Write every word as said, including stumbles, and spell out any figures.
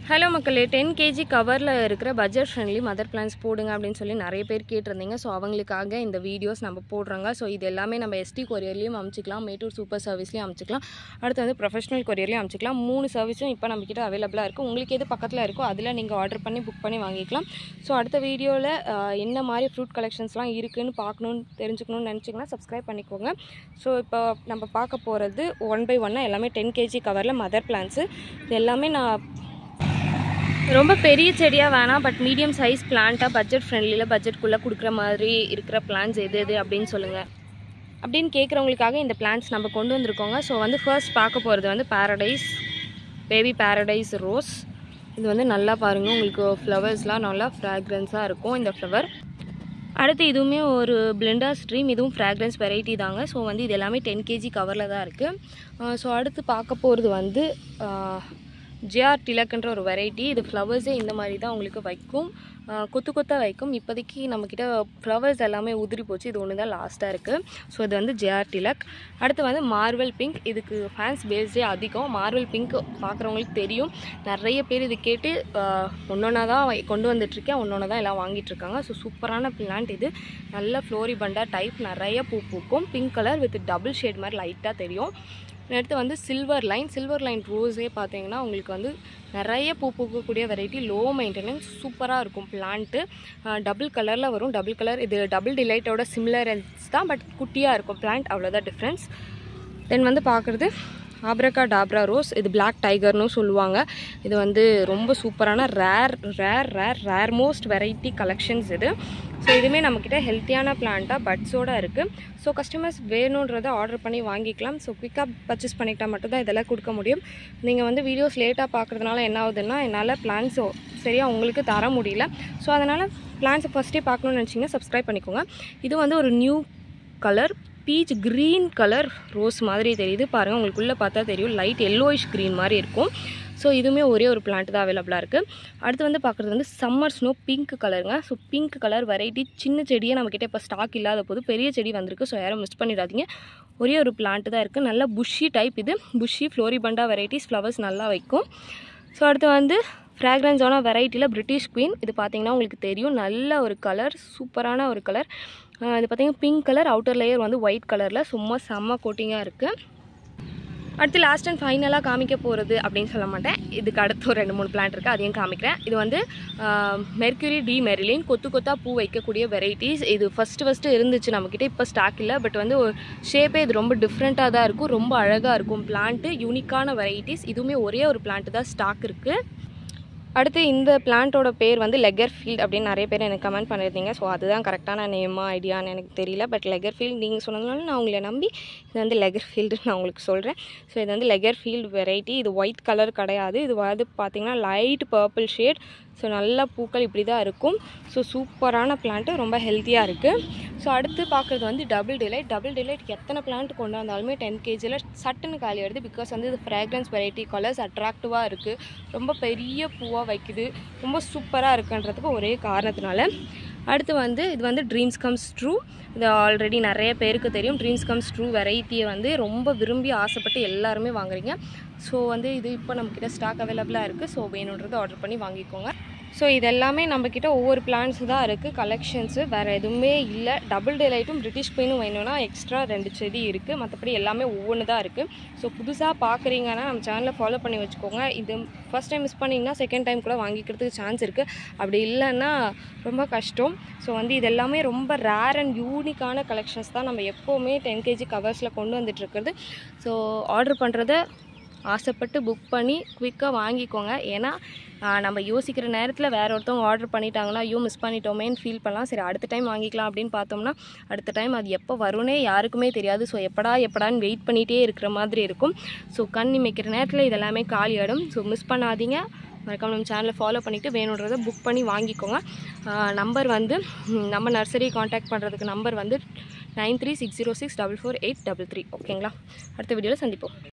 Hello மக்களே, ten KG கவரில் இருக்கிற பட்ஜெட் ஃப்ரெண்ட்லி மதர் பிளான்ஸ் போடுங்க அப்படின்னு சொல்லி நிறைய பேர் கேட்டிருந்தீங்க. ஸோ அவங்களுக்காக இந்த வீடியோஸ் நம்ம போடுறாங்க. ஸோ இது எல்லாமே நம்ம எஸ்டி கொரியர்லேயும் அனுப்பிச்சிக்கலாம், மேட்டூர் சூப்பர் சர்வீஸ்லேயும் அனுப்பிச்சிக்கலாம், அடுத்து வந்து ப்ரொஃபஷனல் கொரியர்லேயும் அனுப்பிச்சிக்கலாம். மூணு சர்வீஸும் இப்போ நம்மக்கிட்ட அவைலபிளாக இருக்குது. உங்களுக்கு எது பக்கத்தில் இருக்கோ அதில் நீங்கள் ஆர்டர் பண்ணி புக் பண்ணி வாங்கிக்கலாம். ஸோ அடுத்த வீடியோவில் என்ன மாதிரி ஃப்ரூட் கலெக்ஷன்ஸ்லாம் இருக்குதுன்னு பார்க்கணுன்னு தெரிஞ்சுக்கணும்னு நினச்சிங்கன்னா சப்ஸ்கிரைப் பண்ணிக்கோங்க. ஸோ இப்போ நம்ம பார்க்க போகிறது ஒன் பை ஒன்னாக எல்லாமே டென் கேஜி கவரில் மதர் பிளான்ஸு. இது எல்லாமே நான் ரொம்ப பெரிய செடியாக வேணாம், பட் மீடியம் சைஸ் பிளான்ட்டாக பட்ஜெட் ஃப்ரெண்ட்லியில் பட்ஜெட்குள்ளே கொடுக்குற மாதிரி இருக்கிற பிளான்ஸ் எது எது அப்படின்னு சொல்லுங்கள் அப்படின்னு கேட்குறவங்களுக்காக இந்த பிளான்ஸ் நம்ம கொண்டு வந்திருக்கோங்க. ஸோ வந்து ஃபர்ஸ்ட் பார்க்க போகிறது வந்து பாரடைஸ் பேபி பாரடைஸ் ரோஸ். இது வந்து நல்லா பாருங்கள், உங்களுக்கு ஃப்ளவர்ஸ்லாம் நல்லா ஃப்ராக்ரன்ஸாக இருக்கும் இந்த ஃப்ளவர். அடுத்து இதுவுமே ஒரு பிளெண்டா ஸ்ட்ரீம், இதுவும் ஃப்ராக்ரன்ஸ் வெரைட்டி தாங்க. ஸோ வந்து இது எல்லாமே டென் கேஜி கவரில் தான் இருக்குது. ஸோ அடுத்து பார்க்க போகிறது வந்து ஜிஆர் டிலக்ன்ற ஒரு வெரைட்டி. இது ஃப்ளவர்ஸே இந்த மாதிரி தான் உங்களுக்கு வைக்கும், கொத்து கொத்தாக வைக்கும். இப்போதைக்கு நம்மக்கிட்ட ஃப்ளவர்ஸ் எல்லாமே உதிரி போச்சு, இது ஒன்று தான் லாஸ்ட்டாக இருக்குது. ஸோ இது வந்து ஜிஆர் டிலக். அடுத்து வந்து மார்வல் பிங்க். இதுக்கு ஃபேன்ஸ் பேஸ்டே அதிகம். மார்வல் பிங்க் பார்க்குறவங்களுக்கு தெரியும், நிறைய பேர் இது கேட்டு ஒன்றொன்னா தான் கொண்டு வந்துட்டுருக்கேன், ஒன்றொன்னா தான் எல்லாம் வாங்கிட்டுருக்காங்க. ஸோ சூப்பரான பிளான்ட் இது, நல்ல ஃப்ளோரிபண்டா டைப், நிறைய பூ பூக்கும். Pink colour with double shade மாதிரி லைட்டாக தெரியும். அடுத்து வந்து சில்வர் லைன். சில்வர் லைன் ரோஸே பார்த்தீங்கன்னா உங்களுக்கு வந்து நிறைய பூ பூக்கக்கூடிய வெரைட்டி, லோ மெயின்டெனன்ஸ், சூப்பராக இருக்கும் பிளான்ட்டு. டபுள் கலரில் வரும். டபுள் கலர் இது டபுள் டிலைட்டோட சிமிலரன்ஸ் தான், பட் குட்டியாக இருக்கும் பிளான்ட், அவ்வளோதான் டிஃப்ரென்ஸ். தென் வந்து பார்க்குறது ஆப்ரகா டாப்ரா ரோஸ். இது பிளாக் டைகர்னு சொல்லுவாங்க. இது வந்து ரொம்ப சூப்பரான rare rare rare rare most variety collections இது. ஸோ இதுவுமே நம்மக்கிட்ட ஹெல்த்தியான பிளான்ட்டாக பட்ஸோடு இருக்குது. ஸோ கஸ்டமர்ஸ் வேணுன்றதை ஆர்டர் பண்ணி வாங்கிக்கலாம். ஸோ குயிக்காக பர்ச்சேஸ் பண்ணிக்கிட்டால் மட்டும்தான் இதெல்லாம் கொடுக்க முடியும். நீங்கள் வந்து வீடியோஸ் லேட்டாக பார்க்குறதுனால என்ன ஆகுதுன்னா என்னால் பிளான்ஸ் சரியாக உங்களுக்கு தர முடியல. ஸோ அதனால் பிளான்ஸை ஃபஸ்ட்டே பார்க்கணுன்னு நினச்சிங்கன்னா சப்ஸ்கிரைப் பண்ணிக்கோங்க. இது வந்து ஒரு new colour peach green colour rose மாதிரி தெரியுது பாருங்கள், உங்களுக்குள்ளே பார்த்தா தெரியும், லைட் எல்லோயிஷ் க்ரீன் மாதிரி இருக்கும். ஸோ இதுவுமே ஒரே ஒரு பிளான்ட் தான் அவைலபிளாக இருக்குது. அடுத்து வந்து பார்க்குறது வந்து சம்மர் ஸ்னோ பிங்க் கலருங்க. ஸோ பிங்க் கலர் வெரைட்டி, சின்ன செடியே நம்மக்கிட்ட இப்போ ஸ்டாக் இல்லாத போது பெரிய செடி வந்திருக்கு. ஸோ யாரும் மிஸ் பண்ணிடாதீங்க, ஒரே ஒரு பிளான்ட் தான் இருக்குது. நல்லா புஷி டைப் இது, புஷி ஃப்ளோரிபண்டா வெரைட்டிஸ், ஃப்ளவர்ஸ் நல்லா வைக்கும். ஸோ அடுத்து வந்து ஃப்ராக்ரன்ஸான வெரைட்டியில் பிரிட்டிஷ் குயின். இது பார்த்திங்கன்னா உங்களுக்கு தெரியும், நல்ல ஒரு கலர், சூப்பரான ஒரு கலர். இது பார்த்திங்கன்னா பிங்க் கலர், அவுட்டர் லேயர் வந்து ஒயிட் கலரில் சும்மா செம்ம கோட்டிங்காக இருக்குது. அடுத்து லாஸ்ட் அண்ட் ஃபைனலாக காமிக்க போகிறது அப்படின்னு சொல்ல மாட்டேன், இதுக்கு அடுத்து ஒரு ரெண்டு மூணு பிளான்ட் இருக்குது, அதையும் காமிக்கிறேன். இது வந்து மெர்க்யூரி டி மெரிலின், கொத்து கொத்தாக பூ வைக்கக்கூடிய வெரைட்டிஸ். இது ஃபஸ்ட்டு ஃபஸ்ட்டு இருந்துச்சு நம்மக்கிட்ட, இப்போ ஸ்டாக் இல்லை, பட் வந்து ஒரு ஷேப்பே இது ரொம்ப டிஃப்ரெண்ட்டாக தான் இருக்கும், ரொம்ப அழகாக இருக்கும் பிளான்ட்டு, யூனிக்கான வெரைட்டிஸ். இதுவுமே ஒரே ஒரு பிளான்ட்டு தான் ஸ்டாக் இருக்குது. அடுத்து இந்த பிளான்ட்டோட பேர் வந்து லெகர் ஃபீல்ட் அப்படின்னு நிறைய பேர் எனக்கு கமெண்ட் பண்ணியிருந்தீங்க. ஸோ அதுதான் கரெக்டான நேமா ஐடியான்னு எனக்கு தெரியல, பட் லெகர் ஃபீல்ட் நீங்கள் சொன்னதுனால நான் உங்களை நம்பி இது வந்து லெகர் ஃபீல்டுன்னு நான் உங்களுக்கு சொல்கிறேன். ஸோ இது வந்து லெகர் ஃபீல்டு வெரைட்டி. இது ஒயிட் கலர் கிடையாது, இது வந்து பார்த்திங்கன்னா லைட் பர்பிள் ஷேட். ஸோ நல்ல பூக்கள் இப்படி தான் இருக்கும். ஸோ சூப்பரான பிளான்ட்டு, ரொம்ப ஹெல்த்தியாக இருக்குது. ஸோ அடுத்து பார்க்குறது வந்து டபுள் டிலைட். டபுள் டிலைட் எத்தனை பிளான்ட் கொண்டு வந்தாலுமே டென் கேஜியில் சட்டுன்னு காலி ஆகிடுது. பிகாஸ் வந்து இது ஃப்ராக்ரன்ஸ் வெரைட்டி, கலர்ஸ் அட்ராக்டிவாக இருக்குது, ரொம்ப பெரிய பூவாக வைக்குது, ரொம்ப சூப்பராக இருக்குன்றதுக்கு ஒரே காரணத்தினால. அடுத்து வந்து இது வந்து ட்ரீம்ஸ் கம்ஸ் ட்ரூ. இது ஆல்ரெடி நிறைய பேருக்கு தெரியும். ட்ரீம்ஸ் கம்ஸ் ட்ரூ வெரைட்டியை வந்து ரொம்ப விரும்பி ஆசைப்பட்டு எல்லாருமே வாங்குறீங்க. ஸோ வந்து இது இப்போ நம்மக்கிட்ட ஸ்டாக் அவைலபிளாக இருக்குது. ஸோ வேணுன்றது ஆர்டர் பண்ணி வாங்கிக்கோங்க. ஸோ இது எல்லாமே நம்மக்கிட்ட ஒவ்வொரு பிளான்ஸ் தான் இருக்குது, கலெக்ஷன்ஸு வேறு எதுவுமே இல்லை. டபுள் டிலைட்டும் பிரிட்டிஷ் குயினும் வேணும்னா எக்ஸ்ட்ரா ரெண்டு செடி இருக்குது, மற்றபடி எல்லாமே ஒவ்வொன்று தான் இருக்குது. ஸோ புதுசாக பார்க்குறீங்கன்னா நம்ம சேனலை ஃபாலோ பண்ணி வச்சுக்கோங்க. இது ஃபஸ்ட் டைம் மிஸ் பண்ணிங்கன்னா செகண்ட் டைம் கூட வாங்கிக்கிறதுக்கு சான்ஸ் இருக்குது, அப்படி இல்லைன்னா ரொம்ப கஷ்டம். ஸோ வந்து இது எல்லாமே ரொம்ப ரேர் அண்ட் யூனிக்கான கலெக்ஷன்ஸ் தான் நம்ம எப்போவுமே டென் கேஜி கவர்ஸில் கொண்டு வந்துட்டுருக்குறது. ஸோ ஆர்டர் பண்ணுறத ஆசைப்பட்டு புக் பண்ணி குவிக்காக வாங்கிக்கோங்க. ஏன்னா நம்ம யோசிக்கிற நேரத்தில் வேறு ஒருத்தவங்க ஆர்டர் பண்ணிட்டாங்கன்னா ஐயோ மிஸ் பண்ணிட்டோமேன்னு ஃபீல் பண்ணலாம். சரி அடுத்த டைம் வாங்கிக்கலாம் அப்படின்னு பார்த்தோம்னா அடுத்த டைம் அது எப்போ வரும்னே யாருக்குமே தெரியாது. ஸோ எப்படா எப்படான்னு வெயிட் பண்ணிகிட்டே இருக்கிற மாதிரி இருக்கும். ஸோ கண் இமைக்கிற நேரத்தில் இதெல்லாமே காலி ஆகிடும். ஸோ மிஸ் பண்ணாதீங்க, மறக்காம நம்ம சேனலை ஃபாலோ பண்ணிவிட்டு வேணுன்றதை புக் பண்ணி வாங்கிக்கோங்க. நம்பர் வந்து நம்ம நர்சரி காண்டாக்ட் பண்ணுறதுக்கு நம்பர் வந்து nine three six zero six double four eight double three. ஓகேங்களா, அடுத்த வீடியோவில் சந்திப்போம்.